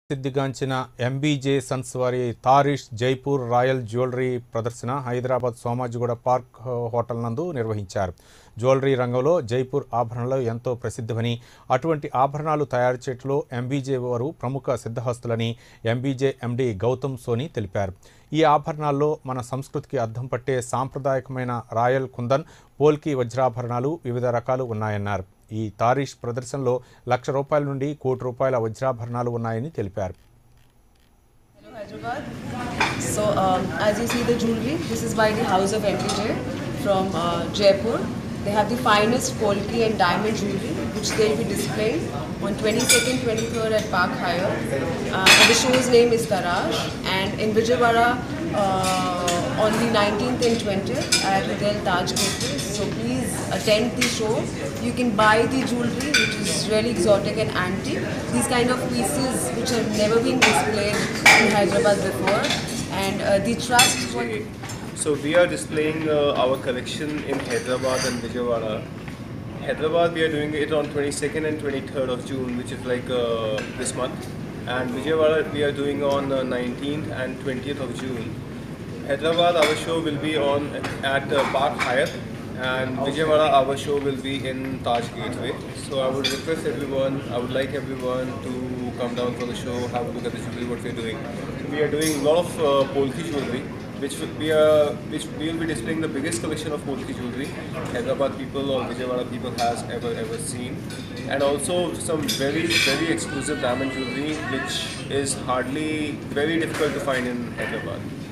సిద్ధిగాంచిన ఎంబీజే Sons వారి తారిష్ Jaipur royal jewellery ప్రదర్శన Hyderabad Somajiguda park hotel నందు నిర్వహించారు. జ్యువెలరీ రంగంలో జైపూర్ ఆభరణాలు ఎంతో ప్రసిద్ధమని, అటువంటి ఆభరణాలు తయారు చేయడంలో ఎంబీజే వారు ప్రముఖ సిద్ధహస్తులని ఎంబీజే ఎండీ గౌతమ్ సోని తెలిపారు. ఈ ఆభరణాల్లో మన సంస్కృతికి అద్దం పట్టే సాంప్రదాయకమైన రాయల్ కుందన్, పోల్కి వజ్రాభరణాలు వివిధ రకాలు ఉన్నాయన్నారు. ఈ తారిష్ ప్రదర్శనలో ₹1,00,000 నుండి ₹1,00,00,000 వజ్రాభరణాలు ఉన్నాయని తెలిపారు. Hello Hyderabad. So as you see the jewelry, this is by the house of MBJ from Jaipur. They have the finest polki and diamond jewelry which they will be displaying on 22nd, 23rd at Park Hyatt. And the show's name is Tarash, and in Vijayawada on the 19th and 20th at Hotel Taj Gateway. So please attend the show. You can buy the jewelry which is really exotic and antique. These kind of pieces which have never been displayed in Hyderabad before, and the trust. So we are displaying our collection in Hyderabad and Vijayawada. Hyderabad we are doing it on 22nd and 23rd of June, which is like this month, and Vijayawada we are doing on 19th and 20th of June. Hyderabad our show will be on at Park Hyatt, and Vijayawada our show will be in Taj Gateway. So I would request everyone, I would like everyone to come down for the show, have a look at the jewelry what we are doing. We are doing a lot of polki jewelry, which we will be displaying the biggest collection of polki jewelry Hyderabad people or Vijayawada people has ever seen, and also some very exclusive diamond jewelry which is hardly very difficult to find in Hyderabad.